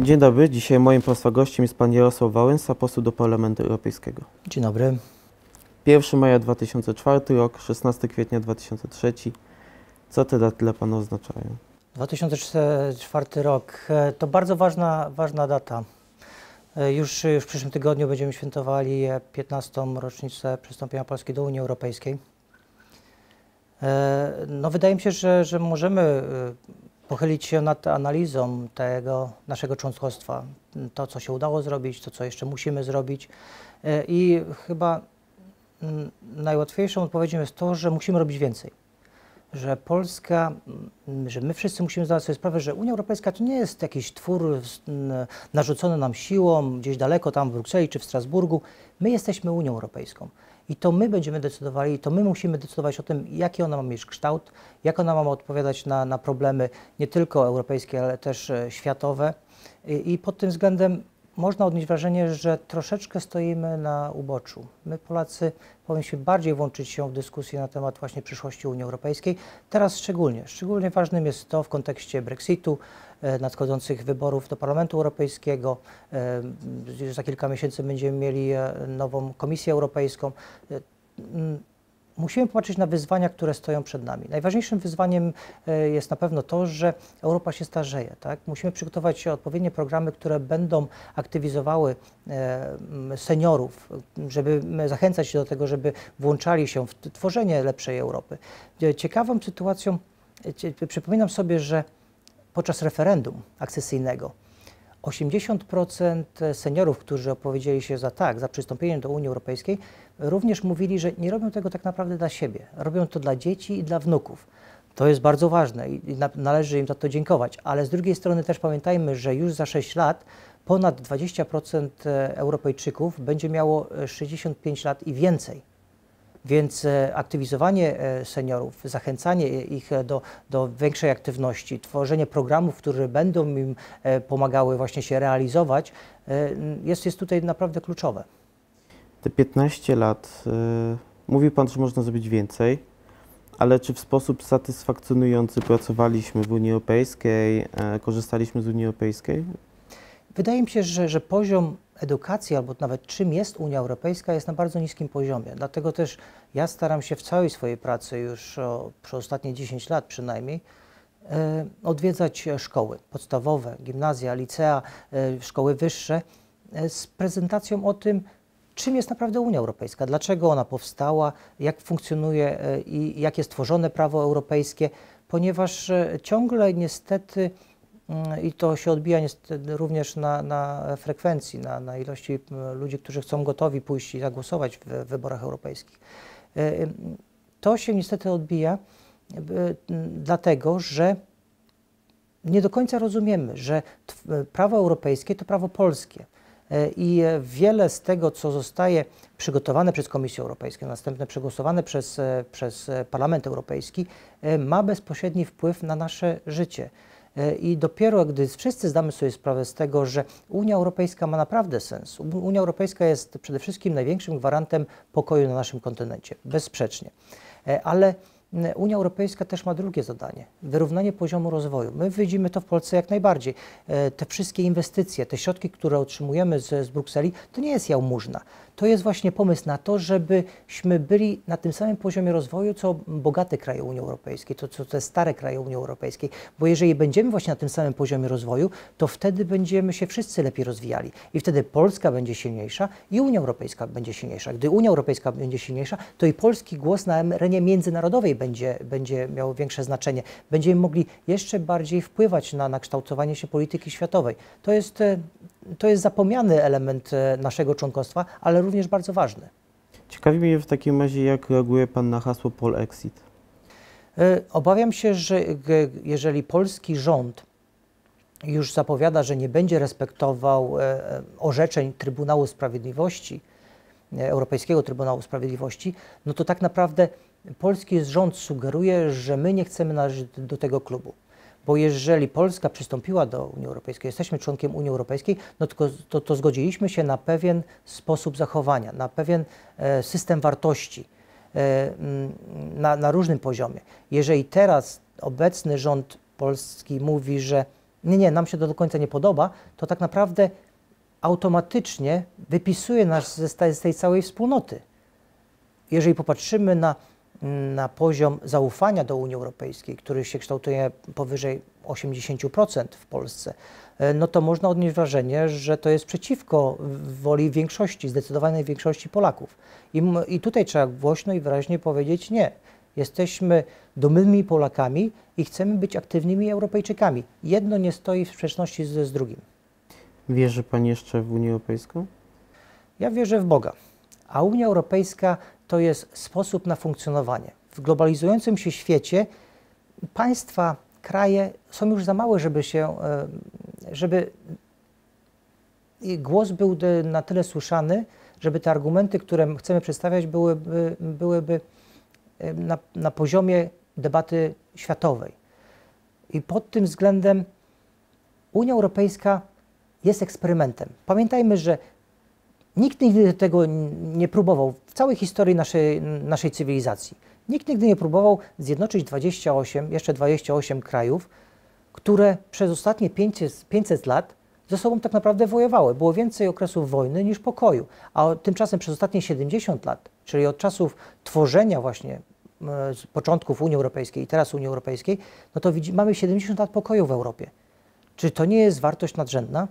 Dzień dobry. Dzisiaj moim Państwa gościem jest Pan Jarosław Wałęsa, poseł do Parlamentu Europejskiego. Dzień dobry. 1 maja 2004 rok, 16 kwietnia 2003. Co te daty dla Pana oznaczają? 2004 rok to bardzo ważna data. Już w przyszłym tygodniu będziemy świętowali 15. rocznicę przystąpienia Polski do Unii Europejskiej. No, wydaje mi się, że możemy pochylić się nad analizą tego naszego członkostwa. To, co się udało zrobić, to, co jeszcze musimy zrobić. I chyba najłatwiejszą odpowiedzią jest to, że musimy robić więcej. Że Polska, że my wszyscy musimy zdawać sobie sprawę, że Unia Europejska to nie jest jakiś twór narzucony nam siłą, gdzieś daleko tam w Brukseli czy w Strasburgu. My jesteśmy Unią Europejską i to my będziemy decydowali, i to my musimy decydować o tym, jaki ona ma mieć kształt, jak ona ma odpowiadać na problemy nie tylko europejskie, ale też światowe. I pod tym względem można odnieść wrażenie, że troszeczkę stoimy na uboczu. My, Polacy, powinniśmy bardziej włączyć się w dyskusję na temat właśnie przyszłości Unii Europejskiej. Teraz szczególnie ważnym jest to w kontekście Brexitu, nadchodzących wyborów do Parlamentu Europejskiego. Już za kilka miesięcy będziemy mieli nową Komisję Europejską. Musimy popatrzeć na wyzwania, które stoją przed nami. Najważniejszym wyzwaniem jest na pewno to, że Europa się starzeje. Tak? Musimy przygotować odpowiednie programy, które będą aktywizowały seniorów, żeby zachęcać do tego, żeby włączali się w tworzenie lepszej Europy. Ciekawą sytuacją, przypominam sobie, że podczas referendum akcesyjnego 80% seniorów, którzy opowiedzieli się za przystąpieniem do Unii Europejskiej, również mówili, że nie robią tego tak naprawdę dla siebie. Robią to dla dzieci i dla wnuków. To jest bardzo ważne i należy im za to dziękować. Ale z drugiej strony też pamiętajmy, że już za 6 lat ponad 20% Europejczyków będzie miało 65 lat i więcej. Więc aktywizowanie seniorów, zachęcanie ich do większej aktywności, tworzenie programów, które będą im pomagały właśnie się realizować, jest tutaj naprawdę kluczowe. Te 15 lat, mówił Pan, że można zrobić więcej, ale czy w sposób satysfakcjonujący pracowaliśmy w Unii Europejskiej, korzystaliśmy z Unii Europejskiej? Wydaje mi się, że poziom edukacji, albo nawet czym jest Unia Europejska, jest na bardzo niskim poziomie. Dlatego też ja staram się w całej swojej pracy już przez ostatnie 10 lat przynajmniej odwiedzać szkoły podstawowe, gimnazja, licea, szkoły wyższe z prezentacją o tym, czym jest naprawdę Unia Europejska, dlaczego ona powstała, jak funkcjonuje i jak jest tworzone prawo europejskie, ponieważ ciągle niestety i to się odbija niestety również na frekwencji, na ilości ludzi, którzy są gotowi pójść i zagłosować w wyborach europejskich. To się niestety odbija dlatego, że nie do końca rozumiemy, że prawo europejskie to prawo polskie. I wiele z tego, co zostaje przygotowane przez Komisję Europejską, następnie przegłosowane przez Parlament Europejski, ma bezpośredni wpływ na nasze życie. I dopiero gdy wszyscy zdamy sobie sprawę z tego, że Unia Europejska ma naprawdę sens, Unia Europejska jest przede wszystkim największym gwarantem pokoju na naszym kontynencie, bezsprzecznie. Ale Unia Europejska też ma drugie zadanie, wyrównanie poziomu rozwoju. My widzimy to w Polsce jak najbardziej. Te wszystkie inwestycje, te środki, które otrzymujemy z Brukseli, to nie jest jałmużna. To jest właśnie pomysł na to, żebyśmy byli na tym samym poziomie rozwoju, co bogate kraje Unii Europejskiej, co te stare kraje Unii Europejskiej. Bo jeżeli będziemy właśnie na tym samym poziomie rozwoju, to wtedy będziemy się wszyscy lepiej rozwijali. I wtedy Polska będzie silniejsza i Unia Europejska będzie silniejsza. Gdy Unia Europejska będzie silniejsza, to i polski głos na arenie międzynarodowej będzie miał większe znaczenie. Będziemy mogli jeszcze bardziej wpływać na kształtowanie się polityki światowej. To jest zapomniany element naszego członkostwa, ale również bardzo ważny. Ciekawi mnie w takim razie, jak reaguje Pan na hasło Polexit? Obawiam się, że jeżeli polski rząd już zapowiada, że nie będzie respektował orzeczeń Trybunału Sprawiedliwości, Europejskiego Trybunału Sprawiedliwości, no to tak naprawdę polski rząd sugeruje, że my nie chcemy należeć do tego klubu. Bo jeżeli Polska przystąpiła do Unii Europejskiej, jesteśmy członkiem Unii Europejskiej, no to zgodziliśmy się na pewien sposób zachowania, na pewien system wartości na różnym poziomie. Jeżeli teraz obecny rząd polski mówi, że nie, nam się to do końca nie podoba, to tak naprawdę automatycznie wypisuje nas z tej całej wspólnoty. Jeżeli popatrzymy na poziom zaufania do Unii Europejskiej, który się kształtuje powyżej 80% w Polsce, no to można odnieść wrażenie, że to jest przeciwko woli większości, zdecydowanej większości Polaków. I tutaj trzeba głośno i wyraźnie powiedzieć nie. Jesteśmy dumnymi Polakami i chcemy być aktywnymi Europejczykami. Jedno nie stoi w sprzeczności z drugim. Wierzy Pan jeszcze w Unię Europejską? Ja wierzę w Boga, a Unia Europejska to jest sposób na funkcjonowanie. W globalizującym się świecie państwa, kraje są już za małe, żeby głos był na tyle słyszany, żeby te argumenty, które chcemy przedstawiać, byłyby na poziomie debaty światowej. I pod tym względem Unia Europejska jest eksperymentem. Pamiętajmy, że nikt nigdy tego nie próbował w całej historii naszej cywilizacji. Nikt nigdy nie próbował zjednoczyć jeszcze 28 krajów, które przez ostatnie 500 lat ze sobą tak naprawdę wojowały. Było więcej okresów wojny niż pokoju, a tymczasem przez ostatnie 70 lat, czyli od czasów tworzenia właśnie z początków Unii Europejskiej i teraz Unii Europejskiej, no to mamy 70 lat pokoju w Europie. Czy to nie jest wartość nadrzędna,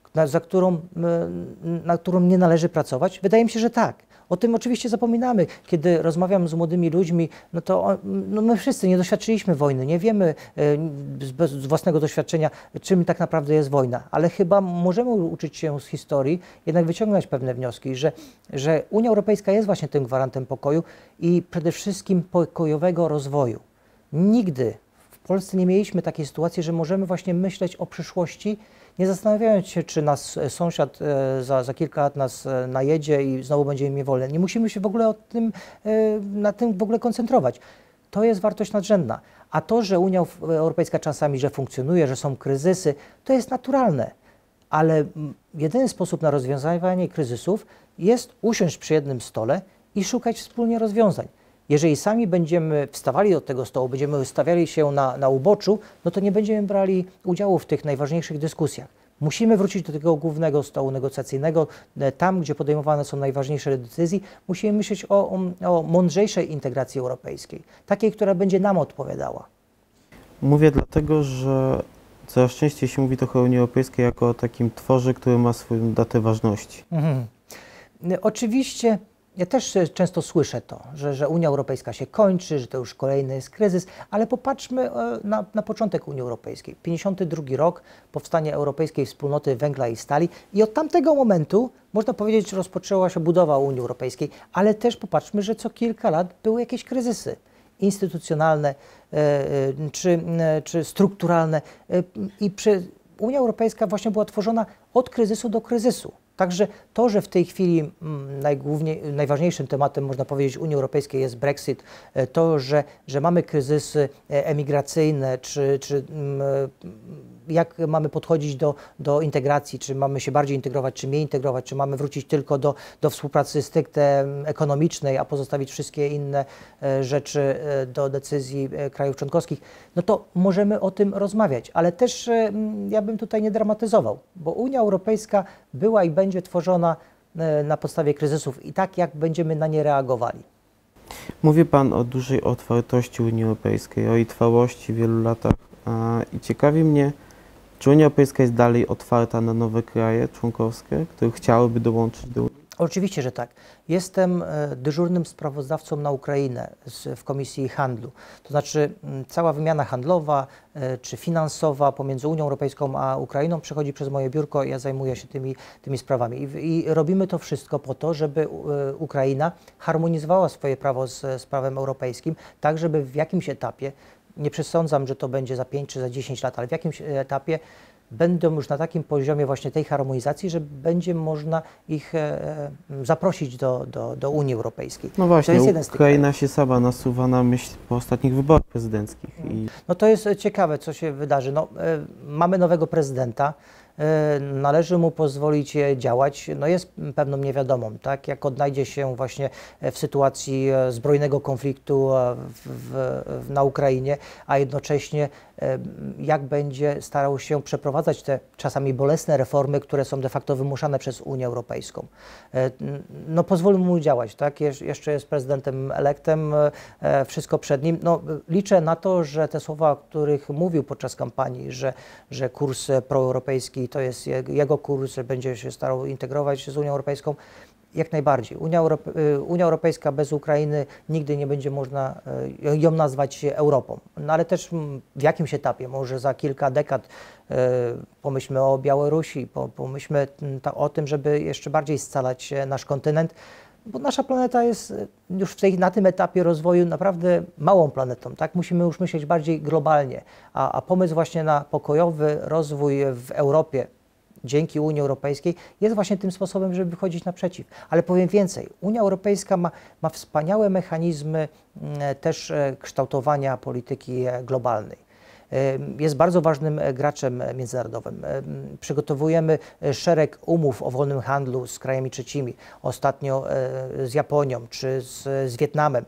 na którą nie należy pracować? Wydaje mi się, że tak. O tym oczywiście zapominamy. Kiedy rozmawiam z młodymi ludźmi, no to my wszyscy nie doświadczyliśmy wojny, nie wiemy z własnego doświadczenia, czym tak naprawdę jest wojna, ale chyba możemy uczyć się z historii, jednak wyciągnąć pewne wnioski, że Unia Europejska jest właśnie tym gwarantem pokoju i przede wszystkim pokojowego rozwoju. Nigdy w Polsce nie mieliśmy takiej sytuacji, że możemy właśnie myśleć o przyszłości, nie zastanawiając się, czy nas sąsiad za kilka lat nas najedzie i znowu będziemy mieli wolne. Nie musimy się w ogóle na tym w ogóle koncentrować. To jest wartość nadrzędna. A to, że Unia Europejska czasami, że funkcjonuje, że są kryzysy, to jest naturalne. Ale jedyny sposób na rozwiązywanie kryzysów jest usiąść przy jednym stole i szukać wspólnie rozwiązań. Jeżeli sami będziemy wstawali od tego stołu, będziemy stawiali się na uboczu, no to nie będziemy brali udziału w tych najważniejszych dyskusjach. Musimy wrócić do tego głównego stołu negocjacyjnego, tam, gdzie podejmowane są najważniejsze decyzje. Musimy myśleć o mądrzejszej integracji europejskiej, takiej, która będzie nam odpowiadała. Mówię dlatego, że coraz częściej się mówi trochę o Unii Europejskiej jako o takim tworze, który ma swoją datę ważności. Oczywiście. Ja też często słyszę to, że Unia Europejska się kończy, że to już kolejny jest kryzys, ale popatrzmy na początek Unii Europejskiej. 52 rok, powstanie Europejskiej Wspólnoty Węgla i Stali i od tamtego momentu, można powiedzieć, rozpoczęła się budowa Unii Europejskiej, ale też popatrzmy, że co kilka lat były jakieś kryzysy instytucjonalne czy strukturalne i Unia Europejska właśnie była tworzona od kryzysu do kryzysu. Także to, że w tej chwili najważniejszym tematem, można powiedzieć, Unii Europejskiej jest Brexit, to, że mamy kryzysy emigracyjne, czy jak mamy podchodzić do integracji, czy mamy się bardziej integrować, czy mniej integrować, czy mamy wrócić tylko do współpracy stricte ekonomicznej, a pozostawić wszystkie inne rzeczy do decyzji krajów członkowskich, no to możemy o tym rozmawiać. Ale też ja bym tutaj nie dramatyzował, bo Unia Europejska była i będzie tworzona na podstawie kryzysów i tak, jak będziemy na nie reagowali. Mówi Pan o dużej otwartości Unii Europejskiej, o jej trwałości w wielu latach i ciekawi mnie, czy Unia Europejska jest dalej otwarta na nowe kraje członkowskie, które chciałyby dołączyć do Unii? Oczywiście, że tak. Jestem dyżurnym sprawozdawcą na Ukrainę w Komisji Handlu. To znaczy cała wymiana handlowa czy finansowa pomiędzy Unią Europejską a Ukrainą przechodzi przez moje biurko, ja zajmuję się tymi sprawami. I robimy to wszystko po to, żeby Ukraina harmonizowała swoje prawo z prawem europejskim, tak żeby w jakimś etapie, nie przesądzam, że to będzie za 5 czy za 10 lat, ale w jakimś etapie będą już na takim poziomie właśnie tej harmonizacji, że będzie można ich zaprosić do Unii Europejskiej. No właśnie, Ukraina się sama nasuwa na myśl po ostatnich wyborach prezydenckich. No to jest ciekawe, co się wydarzy. No, mamy nowego prezydenta, należy mu pozwolić działać, no jest pewną niewiadomą, tak? Jak odnajdzie się właśnie w sytuacji zbrojnego konfliktu na Ukrainie, a jednocześnie jak będzie starał się przeprowadzać te czasami bolesne reformy, które są de facto wymuszane przez Unię Europejską. No pozwólmy mu działać, tak? Jeszcze jest prezydentem elektem, wszystko przed nim. No, liczę na to, że te słowa, o których mówił podczas kampanii, że kurs proeuropejski to jest jego kurs, że będzie się starał integrować z Unią Europejską, jak najbardziej. Unia Europejska bez Ukrainy nigdy nie będzie można ją nazwać Europą. No ale też w jakimś etapie, może za kilka dekad, pomyślmy o Białorusi, pomyślmy o tym, żeby jeszcze bardziej scalać nasz kontynent, bo nasza planeta jest już na tym etapie rozwoju naprawdę małą planetą, tak? Musimy już myśleć bardziej globalnie, a pomysł właśnie na pokojowy rozwój w Europie dzięki Unii Europejskiej jest właśnie tym sposobem, żeby wychodzić naprzeciw. Ale powiem więcej, Unia Europejska ma wspaniałe mechanizmy też kształtowania polityki globalnej. Jest bardzo ważnym graczem międzynarodowym. Przygotowujemy szereg umów o wolnym handlu z krajami trzecimi. Ostatnio z Japonią czy z Wietnamem,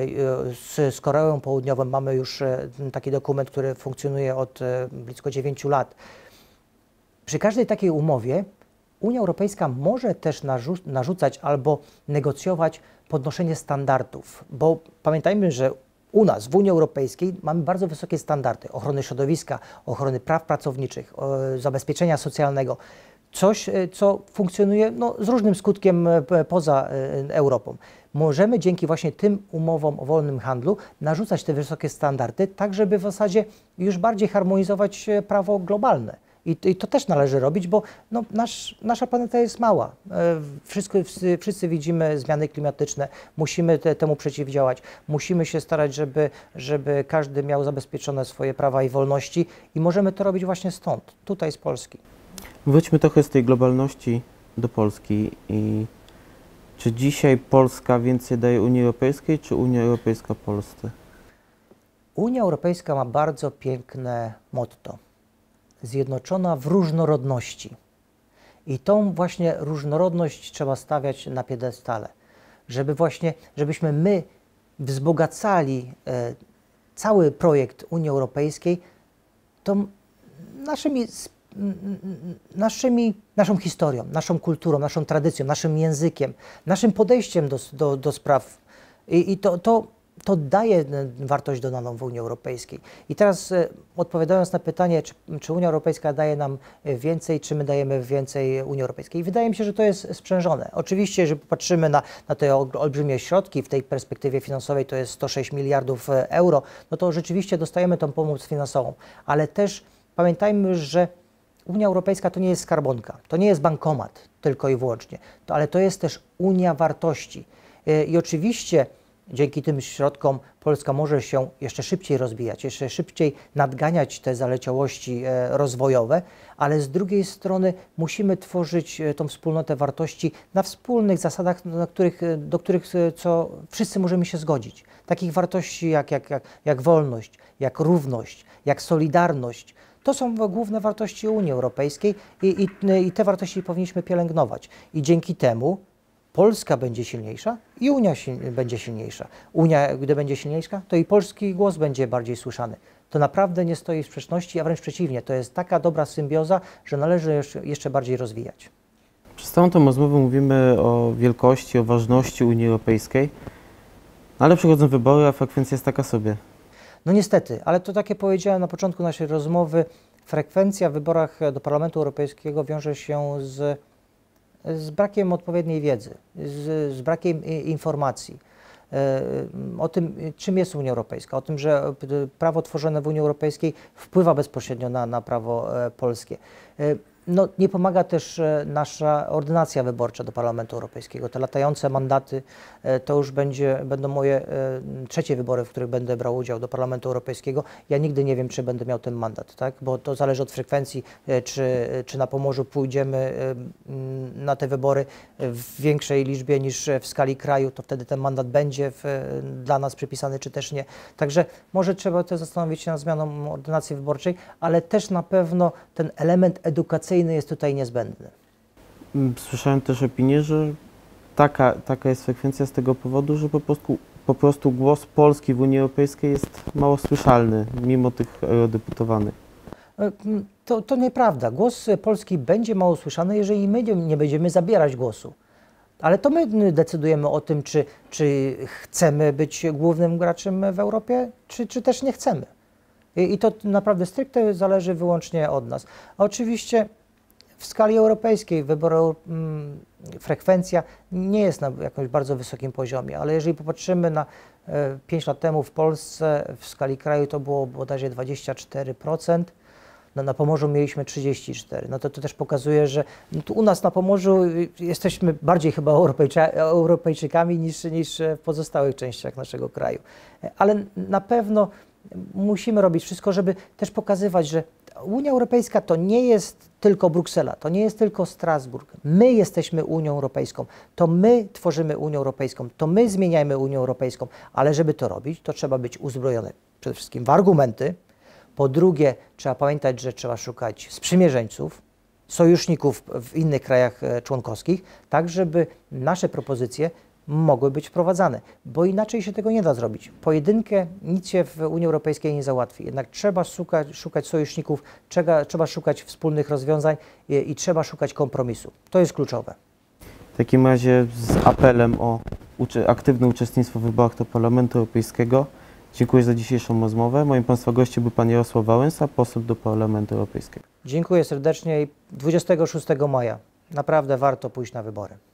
z Koreą Południową mamy już taki dokument, który funkcjonuje od blisko 9 lat. Przy każdej takiej umowie Unia Europejska może też narzucać albo negocjować podnoszenie standardów, bo pamiętajmy, że u nas w Unii Europejskiej mamy bardzo wysokie standardy ochrony środowiska, ochrony praw pracowniczych, zabezpieczenia socjalnego. Coś, co funkcjonuje no, z różnym skutkiem poza Europą. Możemy dzięki właśnie tym umowom o wolnym handlu narzucać te wysokie standardy, tak żeby w zasadzie już bardziej harmonizować prawo globalne. I to też należy robić, bo no, nasza planeta jest mała. Wszyscy widzimy zmiany klimatyczne, musimy temu przeciwdziałać. Musimy się starać, żeby każdy miał zabezpieczone swoje prawa i wolności i możemy to robić właśnie stąd, tutaj z Polski. Wróćmy trochę z tej globalności do Polski. I czy dzisiaj Polska więcej daje Unii Europejskiej, czy Unia Europejska Polsce? Unia Europejska ma bardzo piękne motto. Zjednoczona w różnorodności. I tą właśnie różnorodność trzeba stawiać na piedestale, żebyśmy my wzbogacali cały projekt Unii Europejskiej tą naszą historią, naszą kulturą, naszą tradycją, naszym językiem, naszym podejściem do spraw. I to daje wartość dodaną w Unii Europejskiej. I teraz odpowiadając na pytanie, czy Unia Europejska daje nam więcej, czy my dajemy więcej Unii Europejskiej. Wydaje mi się, że to jest sprzężone. Oczywiście, jeżeli popatrzymy na te olbrzymie środki, w tej perspektywie finansowej to jest 106 miliardów euro, no to rzeczywiście dostajemy tą pomoc finansową. Ale też pamiętajmy, że Unia Europejska to nie jest skarbonka, to nie jest bankomat tylko i wyłącznie, ale to jest też Unia wartości. I oczywiście dzięki tym środkom Polska może się jeszcze szybciej rozwijać, jeszcze szybciej nadganiać te zaleciałości rozwojowe, ale z drugiej strony musimy tworzyć tą wspólnotę wartości na wspólnych zasadach, do których co wszyscy możemy się zgodzić. Takich wartości jak wolność, jak równość, jak solidarność. To są główne wartości Unii Europejskiej i te wartości powinniśmy pielęgnować. I dzięki temu Polska będzie silniejsza i Unia będzie silniejsza. Unia, gdy będzie silniejsza, to i polski głos będzie bardziej słyszany. To naprawdę nie stoi w sprzeczności, a wręcz przeciwnie. To jest taka dobra symbioza, że należy jeszcze bardziej rozwijać. Przez całą tę rozmowę mówimy o wielkości, o ważności Unii Europejskiej, ale przychodzą wybory, a frekwencja jest taka sobie. No niestety, ale to tak jak powiedziałem na początku naszej rozmowy, frekwencja w wyborach do Parlamentu Europejskiego wiąże się z brakiem odpowiedniej wiedzy, z brakiem informacji o tym, czym jest Unia Europejska, o tym, że prawo tworzone w Unii Europejskiej wpływa bezpośrednio na prawo polskie. No, nie pomaga też nasza ordynacja wyborcza do Parlamentu Europejskiego. Te latające mandaty to już będą moje trzecie wybory, w których będę brał udział do Parlamentu Europejskiego. Ja nigdy nie wiem, czy będę miał ten mandat, tak? Bo to zależy od frekwencji, czy na Pomorzu pójdziemy na te wybory w większej liczbie niż w skali kraju, to wtedy ten mandat będzie dla nas przypisany, czy też nie. Także może trzeba też zastanowić się nad zmianą ordynacji wyborczej, ale też na pewno ten element edukacyjny frekwencyjny jest tutaj niezbędny. Słyszałem też opinię, że taka jest frekwencja z tego powodu, że po prostu głos Polski w Unii Europejskiej jest mało słyszalny, mimo tych eurodeputowanych. To nieprawda. Głos Polski będzie mało słyszany, jeżeli my nie będziemy zabierać głosu. Ale to my decydujemy o tym, czy chcemy być głównym graczem w Europie, czy też nie chcemy. I to naprawdę stricte zależy wyłącznie od nas. A oczywiście w skali europejskiej frekwencja nie jest na jakimś bardzo wysokim poziomie, ale jeżeli popatrzymy na 5 lat temu w Polsce, w skali kraju to było bodajże 24%, na Pomorzu mieliśmy 34%. No to też pokazuje, że tu u nas na Pomorzu jesteśmy bardziej chyba Europejczykami niż w pozostałych częściach naszego kraju. Ale na pewno musimy robić wszystko, żeby też pokazywać, że Unia Europejska to nie jest tylko Bruksela, to nie jest tylko Strasburg. My jesteśmy Unią Europejską, to my tworzymy Unię Europejską, to my zmieniajmy Unię Europejską, ale żeby to robić, to trzeba być uzbrojony przede wszystkim w argumenty. Po drugie, trzeba pamiętać, że trzeba szukać sprzymierzeńców, sojuszników w innych krajach członkowskich, tak żeby nasze propozycje mogły być wprowadzane, bo inaczej się tego nie da zrobić. Pojedynkę nic się w Unii Europejskiej nie załatwi, jednak trzeba szukać sojuszników, trzeba szukać wspólnych rozwiązań i trzeba szukać kompromisu. To jest kluczowe. W takim razie z apelem o aktywne uczestnictwo w wyborach do Parlamentu Europejskiego dziękuję za dzisiejszą rozmowę. Moim Państwa gościem był Pan Jarosław Wałęsa, poseł do Parlamentu Europejskiego. Dziękuję serdecznie i 26 maja naprawdę warto pójść na wybory.